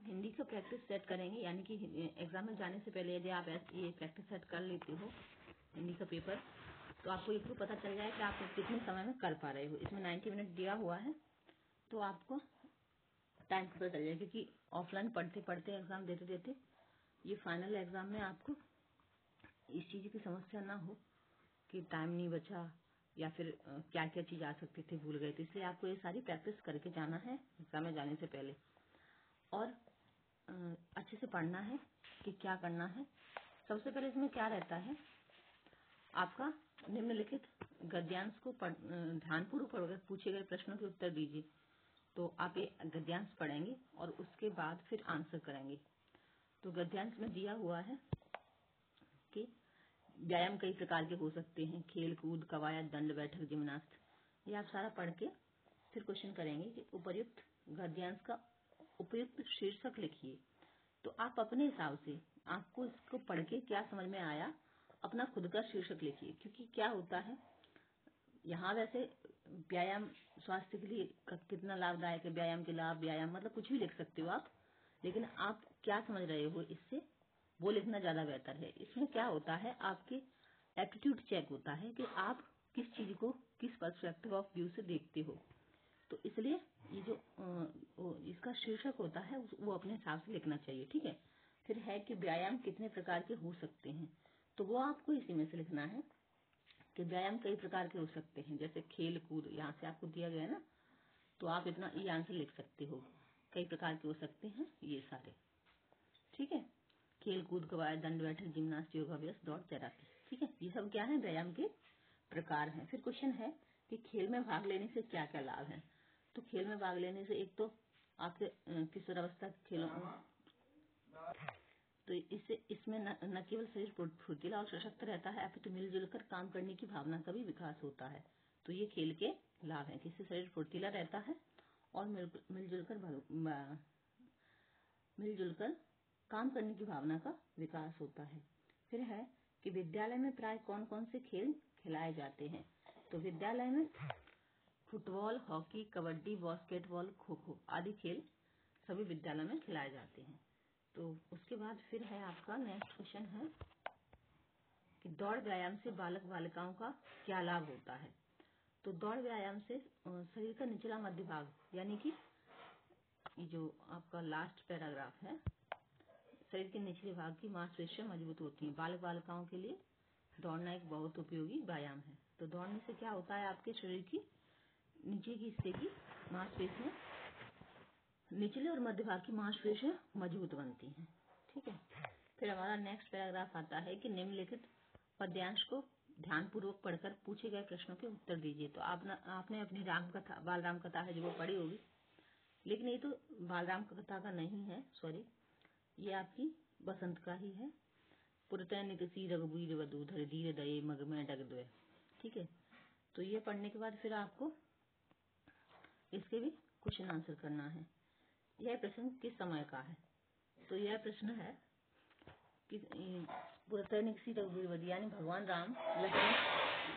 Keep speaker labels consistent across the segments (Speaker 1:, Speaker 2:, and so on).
Speaker 1: हिंदी का practice set करेंगे, यानी कि एग्जाम में जाने से पहले यदि आप ये प्रैक्टिस सेट कर लेते हो हिंदी का पेपर, तो आपको एक तो पता चल जाए कि आप कितने समय में कर पा रहे हो। इसमें 90 मिनट दिया हुआ है, तो आपको टाइम पता चल जाएगा, क्योंकि ऑफलाइन पढ़ते पढ़ते एग्जाम देते देते ये फाइनल एग्जाम में आपको इस चीज़ की समस्या ना हो कि टाइम नहीं बचा या फिर क्या क्या चीज़ आ सकती थी भूल गए। तो इसलिए आपको ये सारी प्रैक्टिस करके जाना है एग्जाम में जाने से पहले, और अच्छे से पढ़ना है कि क्या करना है। सबसे पहले इसमें क्या रहता है, आपका निम्नलिखित गद्यांश को ध्यानपूर्वक पढ़कर पूछे गए प्रश्नों के उत्तर दीजिए। तो आप ये गद्यांश पढ़ेंगे और उसके बाद फिर आंसर करेंगे। तो गद्यांश में दिया हुआ है कि व्यायाम कई प्रकार के हो सकते हैं, खेल कूद, कवायद, दंड बैठक, जिम्नास्ट। ये आप सारा पढ़ के फिर क्वेश्चन करेंगे कि उपर्युक्त गद्यांश का उपयुक्त शीर्षक लिखिए। तो आप अपने हिसाब से आपको इसको पढ़ के क्या समझ में आया, अपना खुद का शीर्षक लिखिए। क्योंकि क्या होता है, यहाँ वैसे व्यायाम स्वास्थ्य के लिए कितना लाभदायक है, व्यायाम के लाभ, व्यायाम मतलब कुछ भी लिख सकते हो आप, लेकिन आप क्या समझ रहे हो इससे वो लिखना ज्यादा बेहतर है। इसमें क्या होता है, आपके एप्टीट्यूड चेक होता है कि आप किस चीज को किस पर्सपेक्टिव ऑफ व्यू से देखते हो। तो इसलिए ये जो इसका शीर्षक होता है वो अपने हिसाब से लिखना चाहिए, ठीक है। फिर है कि व्यायाम कितने प्रकार के हो सकते हैं, तो वो आपको इसी में से लिखना है कि व्यायाम कई प्रकार के हो सकते हैं। जैसे खेल कूद यहाँ से आपको दिया गया है ना, तो आप इतना ये आंसर लिख सकते हो, कई प्रकार के हो सकते हैं ये सारे, ठीक है। खेल कूद, कवायद, दंड बैठक, जिम्नास्ट, योगाभ्यास, दौड़, तैराकी, ठीक है। ये सब क्या है, व्यायाम के प्रकार हैं। फिर क्वेश्चन है कि खेल में भाग लेने से क्या क्या लाभ है। तो खेल में भाग लेने से एक तो आपके किशोरावस्था के खेलों तो इसमें न केवल शरीर फुर्तीला और सशक्त रहता है, अपितु मिलजुल कर काम करने की भावना का भी विकास होता है। तो ये खेल के लाभ हैं कि इससे शरीर फुर्तीला रहता है और मिलजुल कर काम करने की भावना का विकास होता है। फिर है कि विद्यालय में प्राय कौन कौन से खेल खिलाए जाते हैं। तो विद्यालय में football, hockey, kabaddi, basketball, kho kho आदि खेल सभी विद्यालय में खिलाए जाते हैं। तो उसके बाद फिर है आपका नेक्स्ट क्वेश्चन है कि दौड़ व्यायाम से बालक बालिकाओं का क्या लाभ होता है। तो दौड़ व्यायाम से शरीर का निचला मध्य भाग, यानी कि ये जो आपका लास्ट पैराग्राफ है, शरीर के निचले भाग की मांसपेशियां मजबूत होती हैं। बालक बालिकाओं के लिए दौड़ना एक बहुत उपयोगी व्यायाम है। तो दौड़ने से क्या होता है, आपके शरीर की नीचे की हिस्से की मांसपेशियां, निचले और मध्य भाग की मांसपेशियां मजबूत बनती हैं, ठीक है। फिर हमारा नेक्स्ट पैराग्राफ आता है कि निम्नलिखित पद्यांश को ध्यानपूर्वक पढ़कर पूछे गए प्रश्नों के उत्तर दीजिए। तो आपने अपनी बाल राम कथा है जो वो पढ़ी होगी, लेकिन ये तो बाल राम कथा का नहीं है, सॉरी, ये आपकी बसंत का ही है। पुरतैन किसी रघुबीर वधूधर धीर दये मग में डग द्वय, ठीक है। तो ये पढ़ने के बाद फिर आपको इसके भी क्वेश्चन आंसर करना है। यह प्रश्न किस समय का है। तो यह प्रश्न है कि पुरतैन किसी रघुबीर वधू, यानी भगवान राम, लक्ष्मण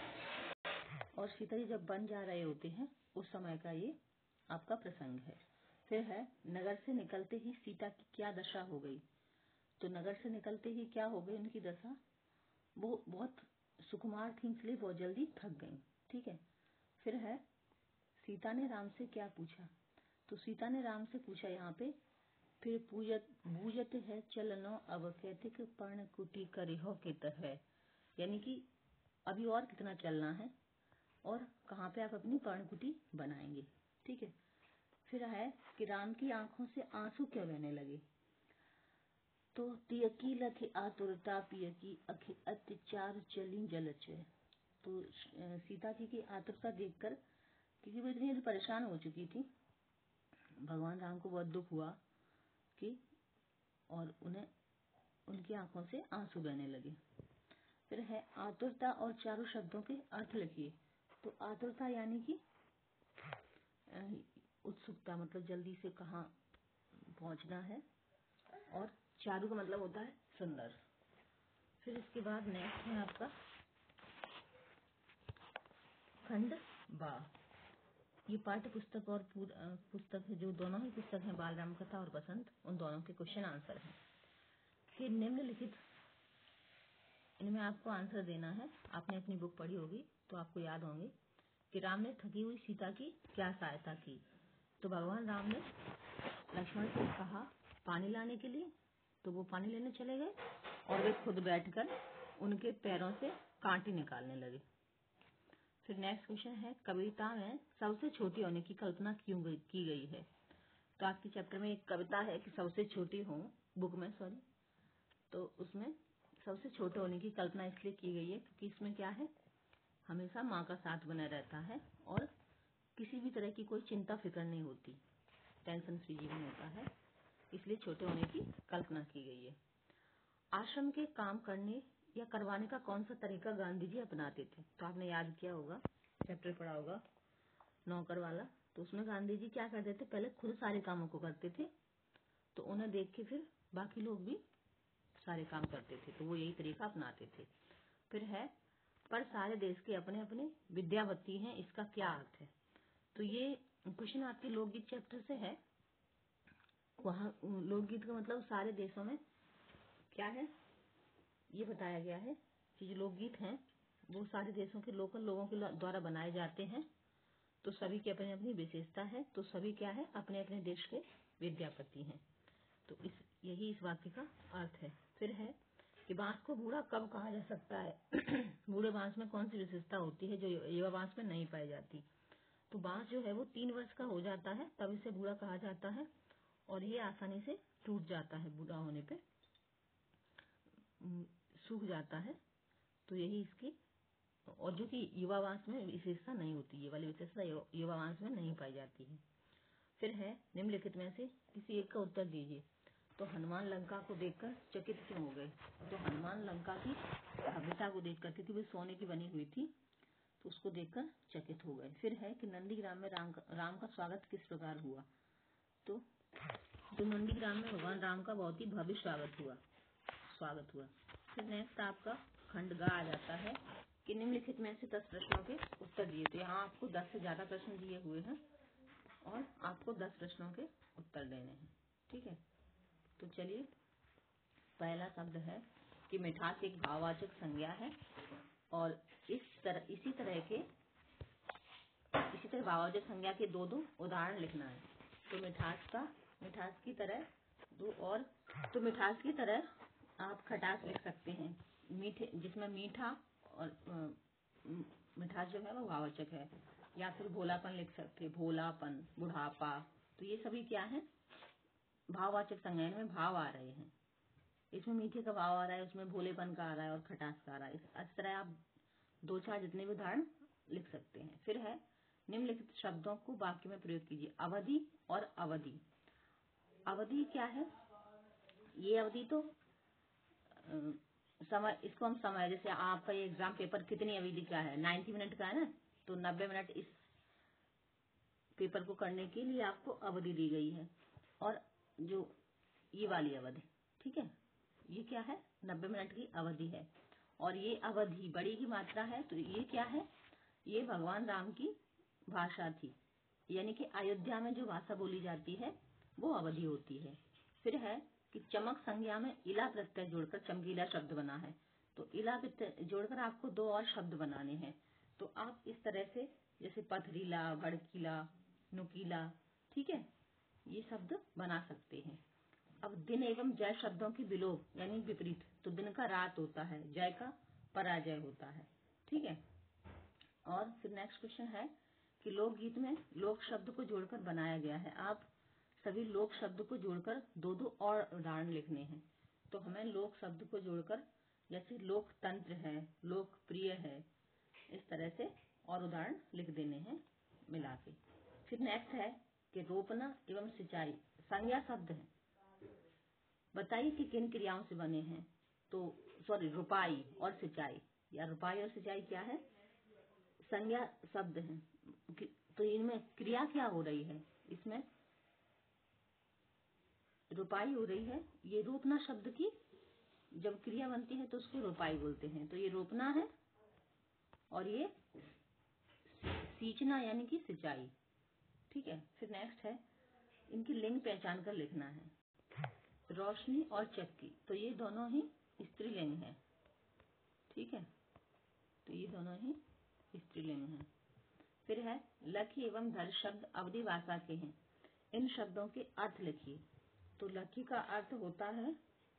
Speaker 1: और सीता जी जब बन जा रहे होते हैं उस समय का ये आपका प्रसंग है। फिर है नगर से निकलते ही सीता की क्या दशा हो गई। तो नगर से निकलते ही क्या हो गई उनकी दशा, वो बहुत सुकुमार थी इसलिए बहुत जल्दी थक गई, ठीक है। फिर है सीता ने राम से क्या पूछा। तो सीता ने राम से पूछा यहाँ पे, फिर पूजत है चलनो अब कैतिक पर्ण कुटी करिहो के तरह, यानी कि अभी और कितना चलना है और कहाँ पे आप अपनी पर्णकुटी बनाएंगे, ठीक है। फिर है कि राम की आंखों से आंसू क्यों बहने लगे। तो तियकी लखी आतुरता पियकी अखि अत्याचार चली जलच। तो सीता जी की आतुरता देखकर, क्योंकि वो इतनी परेशान हो चुकी थी, भगवान राम को बहुत दुख हुआ कि और उन्हें उनकी आंखों से आंसू बहने लगे। फिर है आतुरता और चारों शब्दों के अर्थ लिखिए। तो आतुरता यानी कि उत्सुकता, मतलब जल्दी से कहाँ पहुंचना है, और चारू का मतलब होता है सुंदर। फिर इसके बाद नेक्स्ट है आपका खंड बा। ये पाठ्य पुस्तक और पुस्तक है, जो दोनों ही पुस्तक हैं, बाल राम कथा और बसंत, उन दोनों के क्वेश्चन आंसर हैं। फिर निम्नलिखित, इनमें आपको आंसर देना है। आपने अपनी बुक पढ़ी होगी तो आपको याद होंगे कि राम ने थकी हुई सीता की क्या सहायता की। तो भगवान राम ने लक्ष्मण से कहा पानी लाने के लिए, तो वो पानी लेने चले गए और वे खुद बैठकर उनके पैरों से कांटे निकालने लगे। फिर नेक्स्ट क्वेश्चन है, कविता में सबसे छोटी होने की कल्पना क्यों की गई है। तो आपके चैप्टर में एक कविता है कि सबसे छोटी हूँ, बुक में सॉरी, तो उसमें सबसे छोटे होने की कल्पना इसलिए की गई है क्योंकि इसमें क्या है, हमेशा माँ का साथ बना रहता है और किसी भी तरह की कोई चिंता फिक्र नहीं होती, टेंशन फ्री जीवन होता है, इसलिए छोटे होने की कल्पना की गई है। आश्रम के काम करने या करवाने का कौन सा तरीका गांधी जी अपनाते थे। तो आपने याद किया होगा, चैप्टर पढ़ा होगा नौकर वाला, तो उसमें गांधी जी क्या करते थे, पहले खुद सारे कामों को करते थे, तो उन्हें देख के फिर बाकी लोग भी सारे काम करते थे, तो वो यही तरीका अपनाते थे। फिर है, पर सारे देश के अपने अपने विद्यावती हैं, इसका क्या अर्थ है। तो ये क्वेश्चन आपके लोकगीत चैप्टर से है। वहाँ लोकगीत का मतलब सारे देशों में क्या है ये बताया गया है कि जो लोकगीत हैं वो सारे देशों के लोकल लोगों के द्वारा बनाए जाते हैं, तो सभी की अपनी अपनी विशेषता है, तो सभी क्या है, अपने अपने देश के विद्यापति हैं। तो यही इस वाक्य का अर्थ है। फिर है कि बांस को बूढ़ा कब कहा जा सकता है। बूढ़े बांस में कौन सी विशेषता होती है जो युवा बांस में नहीं पाई जाती। तो बांस जो है वो 3 वर्ष का हो जाता है तब इसे बूढ़ा कहा जाता है, और ये आसानी से टूट जाता है, बूढ़ा होने पे सूख जाता है, तो यही इसकी, और जो कि युवा बांस में विशेषता नहीं होती, ये वाली विशेषता युवा बांस में नहीं पाई जाती है। फिर है, निम्नलिखित में से किसी एक का उत्तर दीजिए। तो हनुमान लंका को देखकर चकित क्यों हो गए। तो हनुमान लंका की भव्यता को देखकर, क्योंकि वो सोने की बनी हुई थी, तो उसको देखकर चकित हो गए। फिर है कि नंदीग्राम में राम का स्वागत किस प्रकार हुआ। तो नंदीग्राम में भगवान राम का बहुत ही भव्य स्वागत हुआ। फिर नेक्स्ट आपका खंड ग आ जाता है कि निम्नलिखित में से 10 प्रश्नों के उत्तर दिए। तो यहाँ आपको 10 से ज्यादा प्रश्न दिए हुए हैं और आपको 10 प्रश्नों के उत्तर देने हैं, ठीक है। तो चलिए, पहला शब्द है कि मिठास एक भाववाचक संज्ञा है, और इसी तरह भाववाचक संज्ञा के दो उदाहरण लिखना है। तो मिठास की तरह दो, और तो मिठास की तरह आप खटास लिख सकते हैं, मीठे, जिसमें मीठा और मिठास जो है वो भाववाचक है, या फिर भोलापन लिख सकते हैं, भोलापन, बुढ़ापा, तो ये सभी क्या है, भाववाचक संज्ञा में भाव आ रहे हैं। इसमें मीठे का भाव आ रहा है, उसमें भोलेपन का आ रहा है और खटास का आ रहा है। इस तरह आप 2-4 जितने भी उदाहरण लिख सकते हैं। फिर है, निम्नलिखित शब्दों को वाक्य में प्रयोग कीजिए। अवधि और अवधि। अवधि क्या है, ये अवधि तो समय, इसको हम समय, जैसे आपका ये एग्जाम पेपर कितनी अवधि का है, 90 मिनट का है ना, तो 90 मिनट इस पेपर को करने के लिए आपको अवधि दी गई है। और जो ये वाली अवधि, ठीक है, ये क्या है, 90 मिनट की अवधि है, और ये अवधि बड़ी की मात्रा है, तो ये क्या है, ये भगवान राम की भाषा थी, यानी कि अयोध्या में जो भाषा बोली जाती है वो अवधि होती है। फिर है कि चमक संज्ञा में इला प्रत्यय जोड़कर चमकीला शब्द बना है। तो इला प्रत्यय जोड़कर आपको 2 और शब्द बनाने हैं। तो आप इस तरह से, जैसे पथरीला, भड़कीला, नुकीला, ठीक है, ये शब्द बना सकते हैं। अब दिन एवं जय शब्दों की विलोप यानी विपरीत, तो दिन का रात होता है, जय का पराजय होता है, ठीक है। और फिर नेक्स्ट क्वेश्चन है कि लोकगीत में लोक शब्द को जोड़कर बनाया गया है। आप सभी लोक शब्द को जोड़कर 2-2 और उदाहरण लिखने हैं। तो हमें लोक शब्द को जोड़कर, जैसे लोकतंत्र है, लोकप्रिय है, इस तरह से और उदाहरण लिख देने हैं मिला के। फिर नेक्स्ट है कि रोपना एवं सिंचाई संज्ञा शब्द है, बताइए कि किन क्रियाओं से बने हैं। तो सॉरी, रुपाई और सिंचाई, या रुपाई और सिंचाई क्या है, संज्ञा शब्द है। तो इनमें क्रिया क्या हो रही है, इसमें रुपाई हो रही है। ये रोपना शब्द की जब क्रिया बनती है तो उसको रुपाई बोलते हैं। तो ये रोपना है, और ये सींचना यानी कि सिंचाई, ठीक है। फिर नेक्स्ट है इनकी लिंग पहचान कर लिखना है। रोशनी और चक्की, तो ये दोनों ही स्त्रीलिंग है, ठीक है, तो ये दोनों ही स्त्रीलिंग है। फिर है लखी एवं धर शब्द अवधी भाषा के हैं, इन शब्दों के अर्थ लिखिए। तो लखी का अर्थ होता है,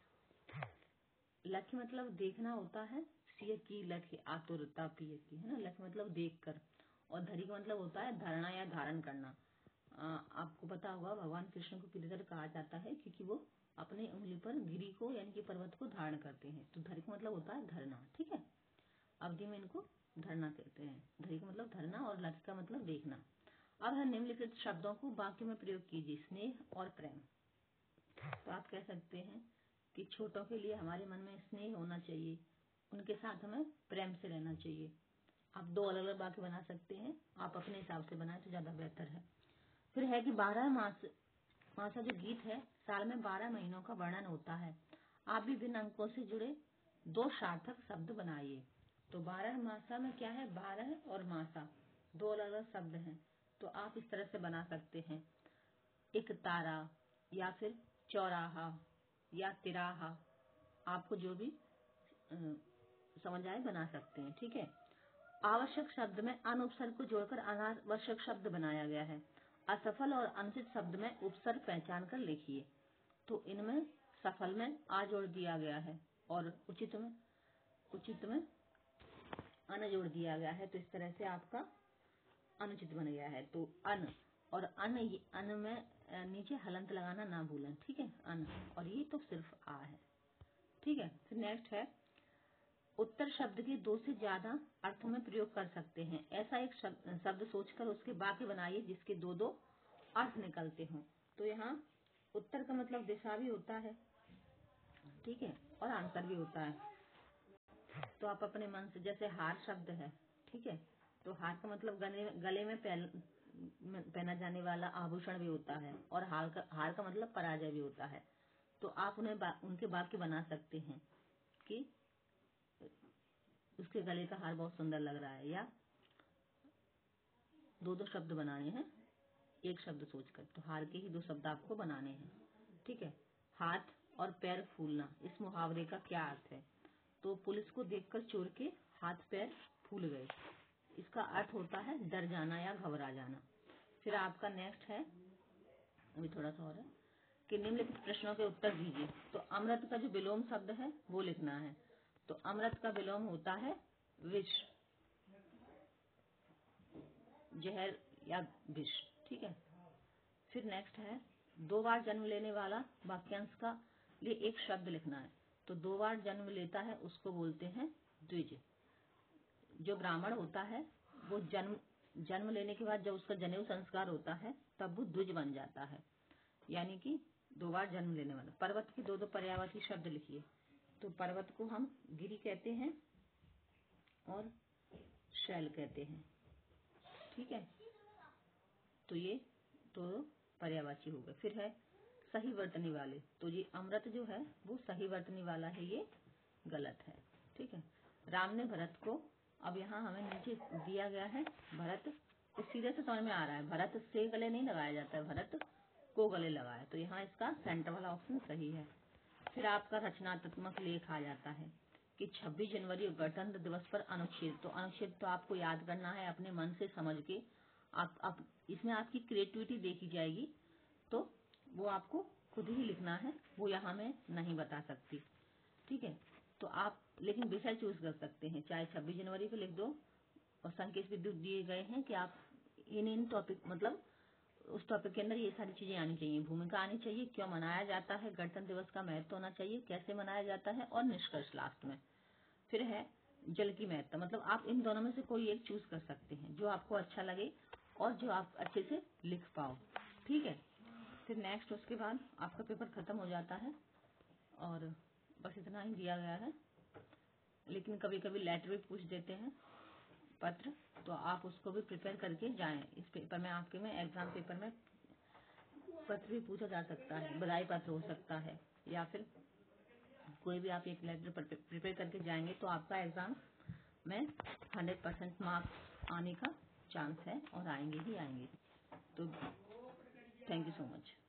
Speaker 1: लखी मतलब देखना होता है, सिय की लखी आतुरता पिय की, है ना, लखी मतलब देखकर, और धरी का मतलब होता है धरना या धारण करना। आपको पता होगा भगवान कृष्ण को गिरिधर कहा जाता है क्योंकि वो अपने उंगली पर गिरी को यानी कि पर्वत को धारण करते हैं। तो धरी का मतलब होता है धरना, ठीक है, अवधि में इनको धरना कहते हैं। धरी का मतलब धरना और लखी का मतलब देखना। अब है निम्नलिखित शब्दों को वाक्य में प्रयोग कीजिए। स्नेह और प्रेम, तो आप कह सकते हैं कि छोटों के लिए हमारे मन में स्नेह होना चाहिए, उनके साथ हमें प्रेम से रहना चाहिए। आप दो अलग अलग वाक्य बना सकते हैं, आप अपने हिसाब से बनाए तो ज्यादा बेहतर है। फिर है कि 12 मासा जो गीत है, साल में 12 महीनों का वर्णन होता है। आप भी विभिन्न अंकों से जुड़े 2 सार्थक शब्द बनाइए। तो 12 मासा में क्या है, 12 और मासा 2 अलग अलग शब्द हैं, तो आप इस तरह से बना सकते हैं, एक तारा या फिर चौराहा या तिराहा, आपको जो भी समझ आए बना सकते हैं, ठीक है। आवश्यक शब्द में अनुपसर्ग को जोड़कर अनावश्यक शब्द बनाया गया है। असफल और अनुचित शब्द में उपसर्ग पहचान कर लिखिए। तो इनमें सफल में आ जोड़ दिया गया है और उचित में अन जोड़ दिया गया है, तो इस तरह से आपका अनुचित बन गया है। तो अन और अन में नीचे हलंत लगाना ना भूलें, ठीक है, अन, और ये तो सिर्फ आ है, ठीक है। फिर नेक्स्ट है उत्तर शब्द के 2 से ज्यादा अर्थों में प्रयोग कर सकते हैं। ऐसा एक शब्द सोचकर उसके वाक्य बनाइए जिसके 2-2 अर्थ निकलते हों। तो यहाँ उत्तर का मतलब दिशा भी होता है, ठीक है, और आंसर भी होता है। तो आप अपने मन से, जैसे हार शब्द है, ठीक है, तो हार का मतलब गले में पहना जाने वाला आभूषण भी होता है, और हार का मतलब पराजय भी होता है। तो आप उनके वाक्य बना सकते हैं कि उसके गले का हार बहुत सुंदर लग रहा है, या 2-2 शब्द बनाने हैं एक शब्द सोचकर। तो हार के ही 2 शब्द आपको बनाने हैं, ठीक है। हाथ और पैर फूलना, इस मुहावरे का क्या अर्थ है? तो पुलिस को देखकर चोर के हाथ पैर फूल गए, इसका अर्थ होता है डर जाना या घबरा जाना। फिर आपका नेक्स्ट है, अभी थोड़ा सा और है, कि निम्नलिखित प्रश्नों के उत्तर दीजिए। तो अमृत का जो विलोम शब्द है वो लिखना है। तो अमृत का विलोम होता है विष, जहर या विष, ठीक है। फिर नेक्स्ट है 2 बार जन्म लेने वाला वाक्यांश का लिए एक शब्द लिखना है। तो 2 बार जन्म लेता है उसको बोलते हैं द्विज। जो ब्राह्मण होता है वो जन्म लेने के बाद जब उसका जनेऊ संस्कार होता है तब वो द्विज बन जाता है, यानी कि 2 बार जन्म लेने वाला। पर्वत के 2-2 पर्यायवाची शब्द लिखिए। तो पर्वत को हम गिरी कहते हैं और शैल कहते हैं, ठीक है, तो ये 2 पर्यायवाची हो गए। फिर है सही वर्तनी वाले, तो ये अमृत जो है वो सही वर्तनी वाला है, ये गलत है, ठीक है। राम ने भरत को, अब यहाँ हमें नीचे दिया गया है भरत, तो सीधे से समझ में आ रहा है भरत से गले नहीं लगाया जाता है, भरत को गले लगाया, तो यहाँ इसका सेंटर वाला ऑप्शन सही है। फिर आपका रचनात्मक लेख आ जाता है कि 26 जनवरी गणतंत्र दिवस पर अनुच्छेद। तो अनुच्छेद तो आपको याद करना है अपने मन से समझ के, आप इसमें आपकी क्रिएटिविटी देखी जाएगी, तो वो आपको खुद ही लिखना है, वो यहाँ मैं नहीं बता सकती, ठीक है। तो आप लेकिन विषय चूज कर सकते हैं, चाहे 26 जनवरी को लिख दो, और संकेत भी दिए गए हैं कि आप इन टॉपिक, मतलब उस टॉपिक के अंदर ये सारी चीजें आनी चाहिए, भूमिका आनी चाहिए, क्यों मनाया जाता है, गणतंत्र दिवस का महत्व होना चाहिए, कैसे मनाया जाता है, और निष्कर्ष लास्ट में। फिर है जल की महत्ता, मतलब आप इन दोनों में से कोई एक चूज कर सकते हैं जो आपको अच्छा लगे और जो आप अच्छे से लिख पाओ, ठीक है। फिर नेक्स्ट उसके बाद आपका पेपर खत्म हो जाता है, और बस इतना ही दिया गया है। लेकिन कभी कभी लेटर भी पूछ देते हैं, पत्र, तो आप उसको भी प्रिपेयर करके जाएं। इस पेपर में आपके में एग्जाम पेपर में पत्र भी पूछा जा सकता है, बधाई पत्र हो सकता है, या फिर कोई भी आप एक लेटर प्रिपेयर करके जाएंगे तो आपका एग्जाम में 100% मार्क्स आने का चांस है, और आएंगे ही आएंगे। तो थैंक यू सो मच।